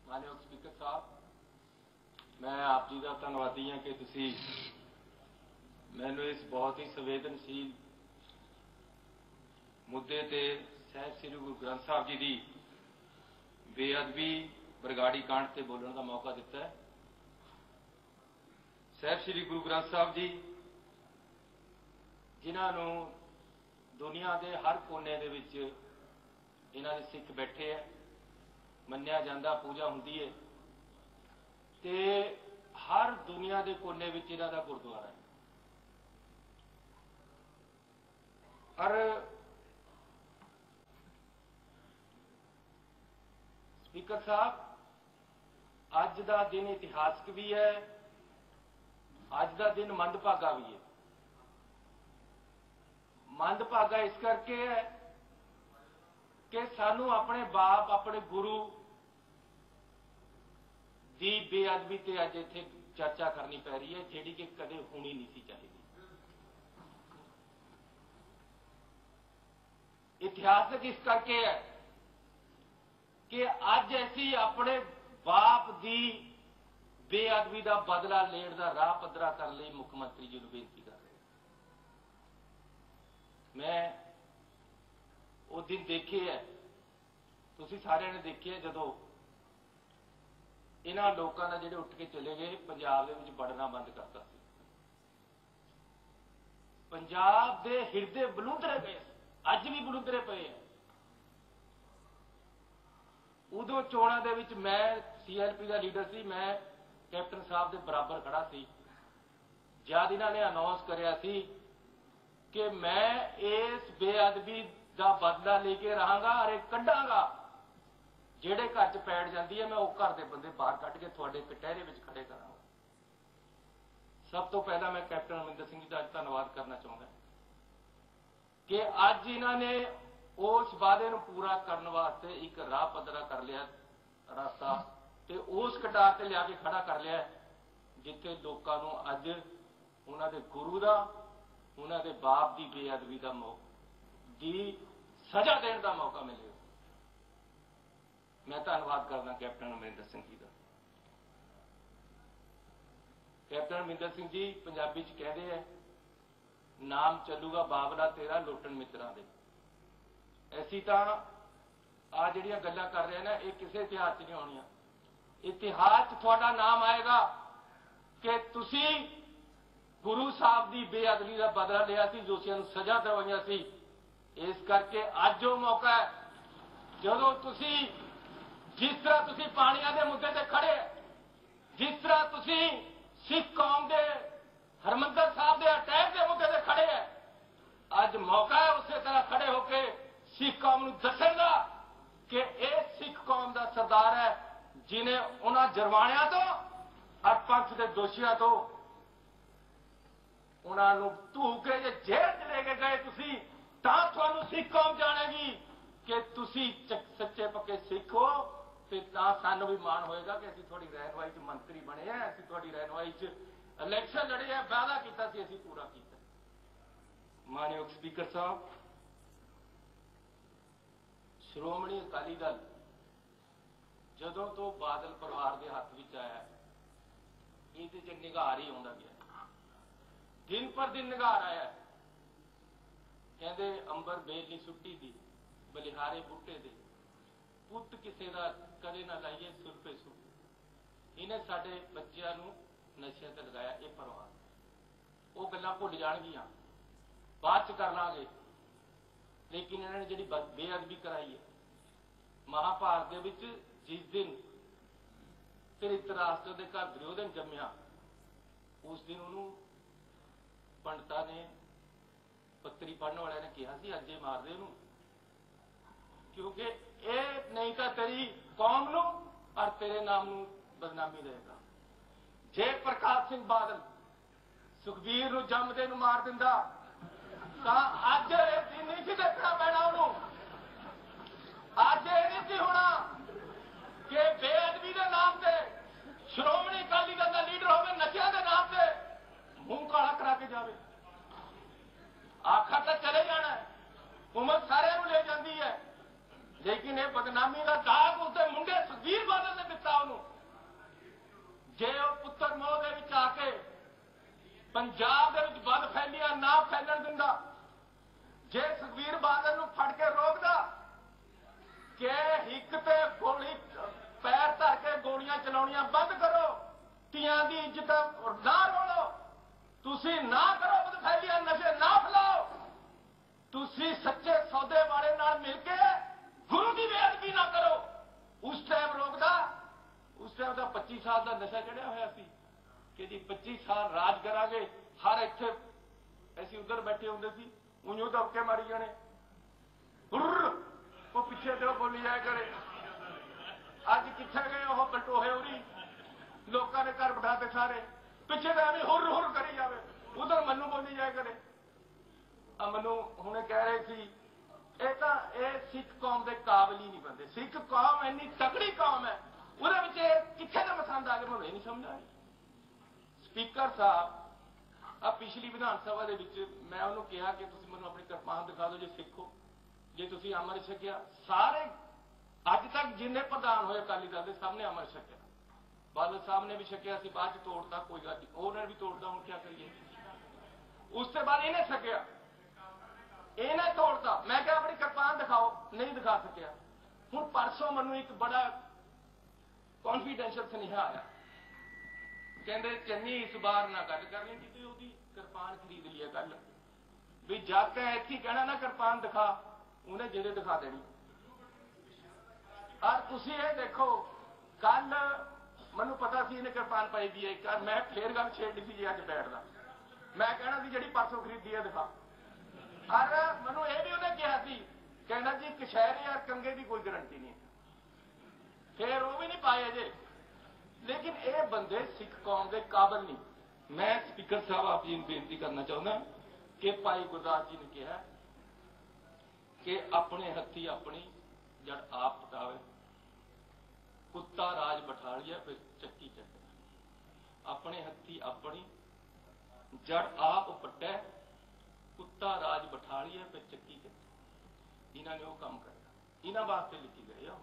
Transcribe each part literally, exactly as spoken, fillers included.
मानयोग speaker साहब, मैं आप जी का धन्नवादी हाँ कि तुसी मैनू इस बहुत ही संवेदनशील मुद्दे ते साहिब श्री गुरु ग्रंथ साहब जी की बेअदबी बरगाड़ी कांड से बोलने का मौका दिता है। साहिब श्री गुरु ग्रंथ साहब जी जिन्होंने दुनिया के हर कोने दे विच इन्हां दे सिख बैठे है, मन्निया जांदा, पूजा हुंदी है ते हर दुनिया के कोने विच इन्हां दा गुरुद्वारा है। और स्पीकर साहब, अज का दिन इतिहासक भी है, अज का दिन मंदभागा भी है। मंदभागा इस करके है कि सानू अपने बाप, अपने गुरु की बेअदबी ते अज इत्थे चर्चा करनी पै रही है, जिहड़ी कि कदे होनी नहीं सी चाहिदी। इतिहासक इस करके है कि अज असीं अपने बाप की बेअदबी का बदला लेण का राह पद्धरा करने लई मुख्यमंत्री जी नूं बेनती कर रहे। मैं वो दिन देखे है, तुसीं सारिआं ने देखे है, जदों इन्हां लोकां ने जिहड़े उठ के चले गए पंजाब दे विच वड़ना बंद करता सी। पंजाब दे हिरदे बलूंदरे गए, अज भी बलूंदरे पे हैं। उदों चोणां दे विच मैं सी एल पी का लीडर सी, मैं कैप्टन साहब के बराबर खड़ा सी। जद इन्हां ने अनाउंस करिया सी कि मैं इस बेअदबी का बदला लेके रहांगा और कढ़ांगा, जेड़े घर च पैड़ जाती है मैं वो घर के बंदे बाहर कढ़ के तुहाडे कटहरे विच खड़े करांगा। सब तो पहला मैं कैप्टन अमरिंदर सिंह जी का धन्नवाद करना चाहता कि अज इन्होंने उस वादे को पूरा करने वास्ते एक राह पद्धरा कर लिया रास्ता, ते उस कटार से लिया के खड़ा कर लिया जिथे लोगों को अज उन्होंने गुरु का, उन्होंने बाप की बेअदबी का मौका की सजा देने का मौका मिले। मैं धन्नवाद करना कैप्टन अमरिंदर सिंह जी का। कैप्टन अमरिंदर सिंह जी पंजाबी च कहते हैं, नाम चलूगा बाबला तेरा लुटन मित्रां दे। ऐसी तो आ जिहड़ियां गल्लां कर रहे हैं ना, ये किसी इतिहास च नहीं आउणियां। इतिहास च तुहाडा नाम आएगा कि तुसी गुरु साहब की बेअदबी का बदला लिया सी, दोषियों को सजा दवाइयां सी। इस करके अज वो मौका है जदों तुसी जिस तरह तुसी पानियां दे मुद्दे ते खड़े, जिस तरह तुसी सिख कौम के हरमंदर साहब के अटैक के मुद्दे ते खड़े है, अज मौका है उस तरह खड़े होकर सिख कौम नूं दस्सण दा कि यह सिख कौम का सरदार है जिन्हें उन्हां जरवाणियां तो और पंथ के दोषियों तो उन्होंने धू के जे जेल च लेके गए तुसी, तां तुहानूं सिख कौम जानेगी कि तुसी सच्चे पक्के सिख हो। ते तां सानूं भी मान होएगा कि असीं तुहाडी रहनुमाई च मंत्री बने हैं, असीं तुहाडी रहनुमाई च इलैक्शन लड़े हैं, वादा कीता सी असीं पूरा कीता। मानयोग स्पीकर साहब, श्रोमणी अकाली दल जदों तो बादल परिवार के हत्थ विच आया, इहदे च निगार ही आउंदा गया, दिन पर दिन निगार आया। कहंदे अंबर बेल नहीं सुट्टी दी, बलिहारे बूटे दे, पुत किसी का कदे ना लाइए सुरपे सुट। इन्हें साडे बच्चों नूं नशे ते लगाया। ये परिवार वो गल्लां भुल जाणगियां, बाद च कर लांगे, लेकिन इन्होंने जिहड़ी बेअदबी कराई है महाभारत दे विच, जिस दिन धृतराष्ट्र दे घर दुर्योधन जम्मिया, उस दिन उन्होंने पंडितां ने, पत्री पढ़ने वाले ने कहा सी अजे मार दे उन्होंने, क्योंकि ये नहीं तो तेरी कौम नूं और तेरे नाम नूं बदनामी देगा। जे प्रकाश सिंह बादल सुखबीर नूं जमदे नूं मार दिंदा तां अज ये दिन नहीं सी देखना पैना उन्होंने। अज ये नहीं सी होना कि बेअदबी के नाम से श्रोमणी अकाली दल का लीडर होवे, नशियां के नाम से मुंह काला करा के जावे। आखिर तो चले जाना है, उम्र सारे ले जाती है, लेकिन ये बदनामी का दाग उसके मुंडे सुखबीर बादल ने दिता। पंजाब दे विच बद फैलियां ना फैलन दिंदा। जे सुखबीर बादल नूं फड़ के रोकदा कि हिक ते गोली पैर धर के गोलियां चलाउणियां बंद करो, धीआं दी इज्जत ना रोलो, तुसी ना करो बदफैलियां, नशे ना फैलाओ, तुसी सच्चे सौदे वाले नाल मिल के गुरु की बेअदबी ना करो, उस टाइम रोकदा। उस टाइम का पच्चीस साल का नशा चढ़िया होया सी कि जी पच्चीस साल राज करांगे, हर इत्थे ऐसी उधर बैठे होंदे सी, उंजों दबके मारी जाने, वो पिछे तो बोली जाए करे। अज किथे गए वो बलटोहे उरी, लोगों ने घर बिठाते सारे, पिछे तो एवं हुर हुर करी जाए, उधर मनु बोली जाए करे। मनु हुणे कह रहे थे ये तो ये सिख कौम के काबिल ही नहीं बनते। सिख कौम इन्नी तगड़ी कौम है, उहदे विच किथे तो पसंद आ गए, मैं नहीं समझ आई। स्पीकर साहब आ पिछली विधान सभा दे विच मैं उन्होंने कहा कि तुसीं मैनूं अपनी कृपान दिखा दो, जे सिखो, जे तुसीं अमृत छकिया। सारे अज तक जिन्ने प्रधान होए अकाली दल दे सब ने अमृत छकिया, बादल साहब ने भी छकिया सी, बाद च तोड़ता, कोई गल नहीं, उन्होंने भी तोड़ता, हुण क्या करिए। उसके बाद इन्हें छकिया, इन्हें तोड़ता, मैं क्या अपनी कृपान दिखाओ, नहीं दिखा सकिया। हुण परसों मैनूं एक बड़ा कॉन्फिडेंशियल सुनेहा आया, कहते चन्नी इस बार ना गल कर लेंगी तो उसकी कृपान खरीद लिया कल, भी जब तक इत्थे कहना ना कृपान दिखा, उन्हें जेरे दिखा देनी। और तुसीं ये देखो कल मैनूं पता सी इन्हें कृपान पाई दी है, कल मैं फिर गल छेड़ी सी जी अज बैठदा, मैं कहना सी जिहड़ी परसों खरीदी है दिखा। और मैनूं ये भी उन्हें कहा सी, कहना जी कशहरे और कंगे की कोई गारंटी नहीं, फिर वो भी नहीं पाए जे। लेकिन ये बंदे सिख कौम के काबिल नहीं। मैं स्पीकर साहब आप जी बेनती करना चाहता कि भाई गुरदास जी ने कहा कि अपने हथी अपनी जड़ आप पटावे, कुत्ता राज बैठा लिया फिर चक्की चक्के। अपने हथी अपनी जड़ आप पट्टे, कुत्ता राज बैठा लिया फिर चक्की चक्के। इन्होंने वो काम करना, इन्होंने वास्ते लिखी गई है।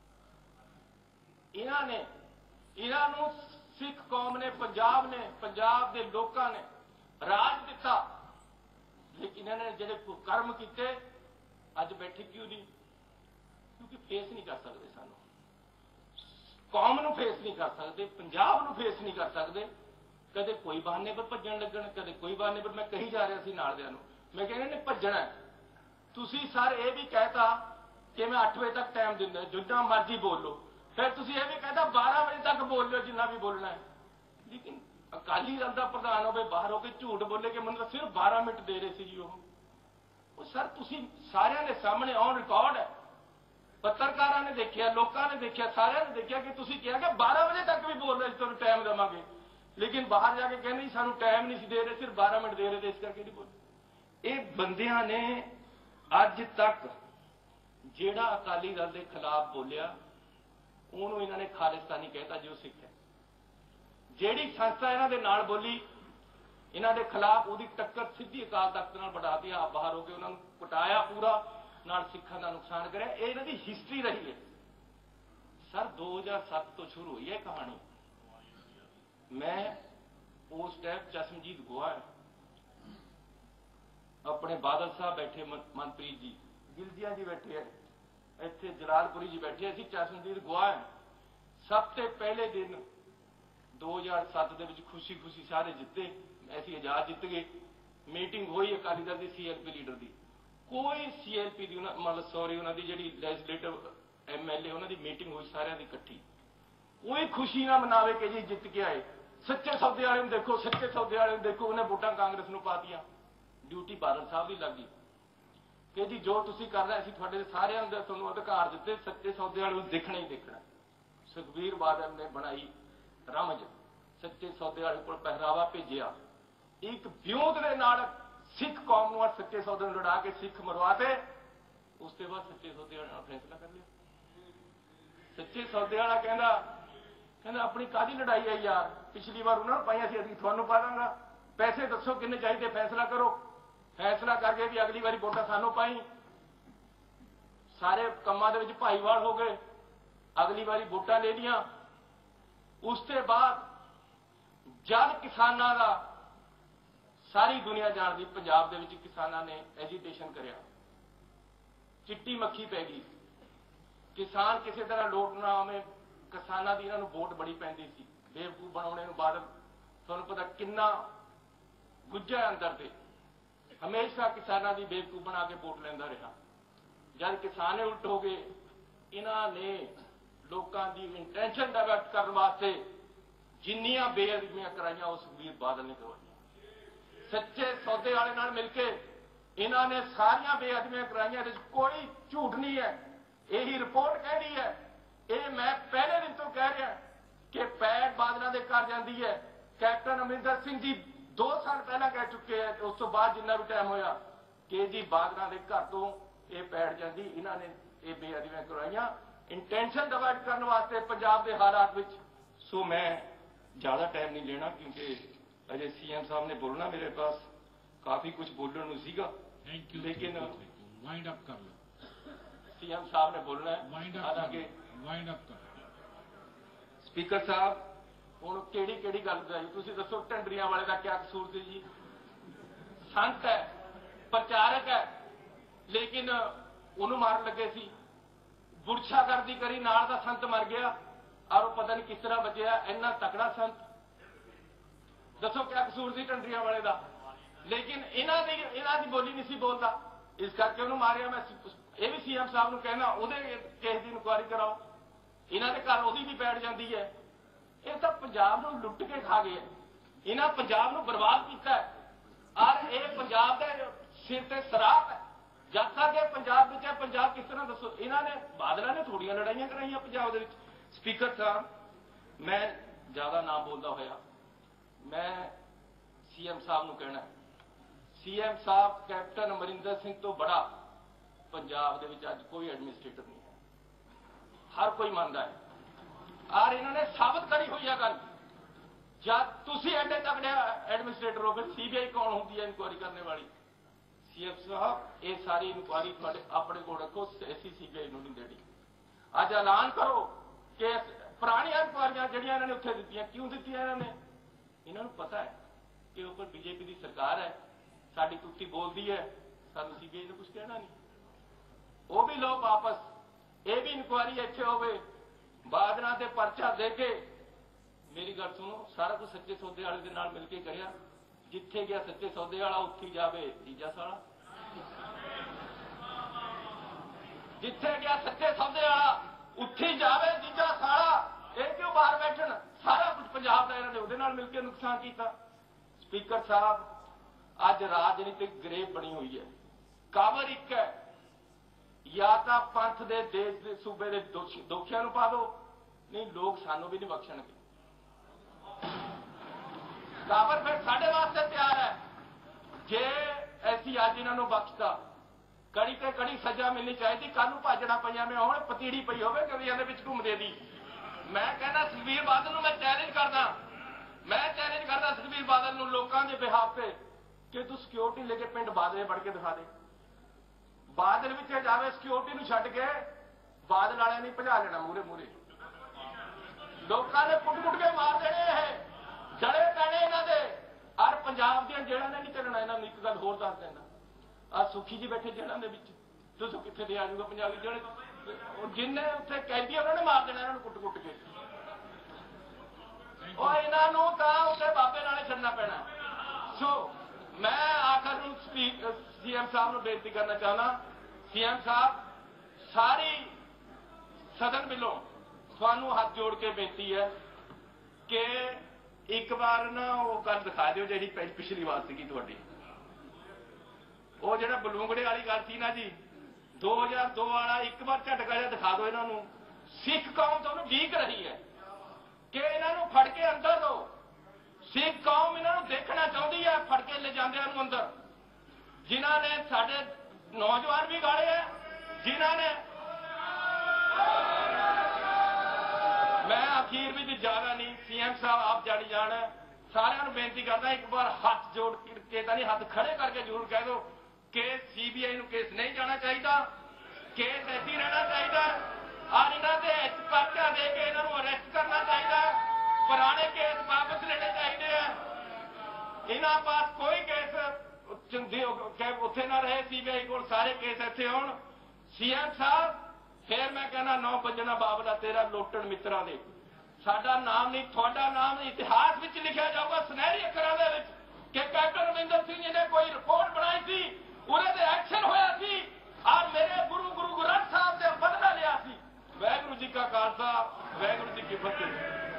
इन्होंने इन्हों सिख कौम ने, पंजाब ने, पंजाब के लोगों ने राज दिता, लेकिन इन्होंने जिहड़े कुकर्म किए अज बैठे क्यों नहीं? क्योंकि फेस नहीं कर सकते, सानू कौम नूं फेस नहीं कर सकते, पंजाब नूं फेस नहीं कर सकते। कदे कोई बहाने पर भज्जण लगण, कदे कोई बहाने पर। मैं कही जा रहा सी नाल दियां नूं, मैं कहना ने भज्जणा। तुसीं सर ये भी कहता कि मैं अठ बजे तक टाइम दिंदा, जिन्ना मर्जी बोल लो, फिर तुसीं ये भी कहता बारह बजे तक बोल लो जिन्ना भी बोलना है। लेकिन अकाली दल का प्रधान हो बाहर होकर झूठ बोले कि मैंने सिर्फ बारह मिनट दे रहे थे जी। वो सर तुसीं सारिਆਂ ਦੇ सामने ऑन रिकॉर्ड है, पत्रकारों ने देखा, लोगों ने देखा, सारिਆਂ ने देखा कि तुसीं कहा कि बारह बजे तक भी बोल रहे तुहानूं टाइम देवांगे, लेकिन बाहर जाके कहने जी सानूं टाइम नहीं दे रहे, सिर्फ बारह मिनट दे रहे थे, इस करके नहीं बोले। ये बंदियां ने अज तक जिहड़ा अकाली दल के खिलाफ बोलिया ਉਹਨੂੰ ਇਹਨਾਂ ਨੇ ਖਾਲਿਸਤਾਨੀ कहता जो सिख है। ਜਿਹੜੀ संस्था ਇਹਨਾਂ ਦੇ ਨਾਲ बोली ਇਹਨਾਂ ਦੇ खिलाफ ਉਹਦੀ टक्कर सीधी अकाल तख्त ਨਾਲ बढ़ाती, आप बाहर हो के उन्होंने कुटाया पूरा, ਨਾਲ सिखां का नुकसान कराया। ये इन्हां दी हिस्टरी रही है सर। दो हज़ार सत्त तो शुरू हुई है कहानी। मैं उस टाइम चश्मजीत गोहा अपने बादल साहब बैठे, मंत्री जी गिलजिया जी बैठे है, इत्थे जलालपुरी जी बैठे, असीं चश्मजीत गोहा है। सब तो पहले दिन दो हज़ार सत्त दे विच खुशी खुशी सारे जिते, ऐसी आजाद जित गए। मीटिंग हुई अकाली दल की सी एल पी लीडर की, कोई सी एल पी की मतलब सॉरी उन्होंने जी लैजिस्लेटिव एम एल ए उन्होंने मीटिंग हुई सारिਆਂ की इकट्ठी, कोई खुशी ना मनावे कि जी जित के आए। सच्चे सौदे वाले नूं देखो, सच्चे सौदे वाले नूं देखो, उन्हें वोटां कांग्रेस नूं पातियां, ड्यूटी बादल साहब की लग गई कि जी जो तुसीं कर रहे असीं तुहाडे सारिਆਂ दे तुहानूं अधिकार दिते, सच्चे सौदे वाले नूं देखना ही देखना। सुखबीर बादल ने बनाई रमज, सच्चे सौदे वाले कोल पहरावा भेजिया, एक विरोध के नाल सिख कौम नूं सच्चे सौदे नूं लड़ा के सिख मरवाते। उसके बाद सच्चे सौदे वाले नाल फैसला कर लिया। सच्चे सौदे वाला कहंदा कहंदा अपनी कादी लड़ाई है यार, पिछली बार उन्होंने पाइयां सी, असीं तुहानूं पा दांगा, पैसे दसो किन्ने चाहिए, फैसला करो। फैसला करके भी अगली बारी वोटां सानूं पाई, सारे कामां दे विच भाईवाल हो गए, अगली बारी वोटां ले लियां। उसके बाद जद किसानां दा सारी दुनिया जानती पंजाब दे विच किसानां ने एजीटेशन करिया, चिट्टी मक्खी पै गई, किसान किसी तरह लोट ना आवे, किसानां दी इन्हां नूं वोट बड़ी पैंदी सी, बेवकूफ बनाउणे नूं बादल तुहानूं पता किन्ना गुज्जा अंदर दे, हमेशा किसानां दी बेवकूफ बना के वोट लैंदा रहा। जब किसान उल्ट हो गए, इन्हां ने लोकां दी इंटेंशन डाइवर्ट करने वास्ते जिन्नियां बेअदबियां कराइयां उस सुखबीर बादल ने करवाई। सच्चे सौदे वाले नाल मिलके इन्हां ने सारियां बेअदबियां कराइयां, इहदे कोई झूठ नहीं है, यही रिपोर्ट कह रही है। ये मैं पहले दिन तो कह रहा कि पैड बादलों के घर जाती है। कैप्टन अमरिंदर सिंह जी दो साल पहला कह चुके हैं, उस तो बाद जिन्ना भी टाइम होया कि जी बादलों के घर तो ये पैड जाती, इन्हां ने ये बेअदबियां करवाइयां इंटेंशन डिवाइड करने वास्ते पंजाब के हालात विच। सो मैं ज़्यादा टाइम नहीं लेना क्योंकि अजय सीएम साहब ने बोलना, मेरे पास काफ़ी कुछ बोलने नूं सीगा, लेकिन वाइंड अप कर लो। सीएम साहब ने बोलना है, हालांकि वाइंड अप कर। स्पीकर साहब हुण किहड़ी किहड़ी गल कराई तुसीं दसो, ढंडरियां वाले का क्या कसूर सी जी? संत है, प्रचारक है, लेकिन उन्होंने मारन लगे सी, बुरछागर्दी करी, नाल दा संत मर गया और वो पता नहीं किस तरह बचया, इन्ना तकड़ा संत, दसो क्या कसूर सी ढंडरियां वाले का? लेकिन इन्हां दी इन्हां दी बोली नहीं सी बोलदा, इस करके उन्होंने मारिया। मैं ये भी सीएम साहब नूं कहना, उहदे केस की इनकुआरी कराओ, इन्हां दे घर उहदी भी बैठ जाती है। ये तो पंजाब नूं लुट के खा गए, इन्हां पंजाब नूं बर्बाद किया और ये पंजाब दे सिर ते सराप है। जद तक ये पंजाब विच है, पंजाब किस तरह दसो? इन्हां ने बादलों ने थोड़ियां लड़ाइयां कराइयां पंजाब दे विच। स्पीकर साहब मैं ज़्यादा ना बोलदा होया मैं सीएम साहब नूं कहना, सीएम साहब कैप्टन अमरिंदर सिंह तो बड़ा पंजाब दे विच अज कोई एडमिनिस्ट्रेटर नहीं है, हर कोई मानता है और इन्होंने साबित करी हुई है गल। जब तुसी एडे तगड़े एडमिनिस्ट्रेटर हो, फिर सीबीआई कौन होती है इंक्वायरी करने वाली? सीएम साहब ये सारी इंक्वायरी अपने को रखो, ऐसी सीबीआई नहीं देनी। अज ऐलान करो कि पुरानियां इंक्वायरियां जिहड़ियां इन्होंने उत्थे दित्तियां, क्यों दित्तियां? इन्होंने इन्होंने पता है कि ऊपर बीजेपी की सरकार है, साडी तुत्ती बोलती है, सानू सीबीआई ने कुछ कहना नहीं। वो भी लो वापस, ये भी इंक्वायरी इत्थे होवे, बादलों से परचा दे के। मेरी गल सुनो, सारा कुछ सच्चे सौदे वाले दे नाल मिल के करिया, जिथे गया सच्चे सौदे वाला उत्थे जावे तीजा साला, जिथे गया सच्चे सौदे वाला उत्थे जावे तीजा साला। ये क्यों बाहर बैठन? सारा कुछ पंजाब का इन्होंने उहदे नाल मिलकर नुकसान किया। स्पीकर साहब अज राजनीतिक ग्रेव बनी हुई है, कावर एक है, या तो पंथ दे देश दे सूबे दे दोखियां नूं पा दो, नहीं लोग सानू भी नहीं बख्शणगे। कावर फिर साडे वास्ते तैयार है, जे ऐसी अज इन्हां नूं बख्शता कड़ी ते कड़ी सजा मिलनी चाहिए। कल नूं भाजड़ा पईयां में होण, पतीड़ी पई होवे गलियां दे विच घुमदे दी। मैं कहना सुखबीर बादल नूं मैं चैलेंज करदा, मैं चैलेंज करदा सुखबीर बादल नूं लोकां दे बिहाफ ते कि तू सिक्योरिटी लेके पिंड बादले बढ़ के दिखा दे। बादल विच जावे, सिक्योरिटी नूं छड्ड के बादल वालियां ने भजा लेना मूहरे मूहरे, लोकां ने कुट कुट के मार देने, है जड़े पैने इन्हां दे। और पंजाब दीयां जेड़ां ने नहीं चलना। इन्हां नूं एक गल होर दस देना, आ सुखी जी बैठे जेड़ां दे विच दसो कित्थे ते आ जाऊगा पंजाबी जेड़े जिन्ने उत्थे कैदी उन्होंने मार देना इन्हां नूं कुट कुट के। और इन्हां नूं तां उत्थे बाबे नाले छड्डना पैना। सो मैं आखिर नूं सीएम साहब नूं बेनती करना चाहना, सीएम साहब सारी सदन मिलों तुहानूं हाथ जोड़ के बेनती है कि एक बार ना वो गल दिखा दिओ जिहड़ी पिछली बार सीगी तुहाडी, वो जिहड़ा बलूंगड़े वाली गल सी ना जी, दो हज़ार दो वाला एक बार झटका जिहा दिखा दो इन्हां नूं। सिख कौम तो वीक रही है कि इन्हां नूं फड़ के अंदर दो। सिख कौम इन्हां नूं देखना चाहती है फड़ के ले जांदिआं नूं अंदर, जिन्हां ने साडे नौजवान भी गाले है, जिन्हां ने मैं अखीर में ज्यादा नहीं, सीएम साहब आप जानी जान है, सारिਆਂ ਨੂੰ बेनती करदा एक बार हाथ जोड़ के तां नहीं हाथ खड़े करके जरूर कह दो कि सीबीआई ਨੂੰ केस नहीं जाना चाहिए, केस ऐसी रहना चाहिए और इन्हां दे पर्चा दे के इन्हां ਨੂੰ अरेस्ट करना चाहिए, पुराने केस वापस लेने चाहिए हैं। इन्हां पास कोई केस उत्थे ना रहे सीबीआई को सारे केस इत्थे होण सीएम साहब फिर मैं कहना नौ बजना बाबला तेरा लोटन मित्रा दे साडा नाम नहीं थोड़ा नाम नहीं इतिहास विच लिखा जाऊगा सुनहरी अखरां दे विच कि कैप्टन अमरिंदर सिंह जी ने कोई रिपोर्ट बनाई थी उहदे ते एक्शन होया सी और मेरे गुरु गुरु ग्रंथ साहब से बदला लिया सी। वाहिगुरू जी का खालसा वाहिगुरू जी की फतेह।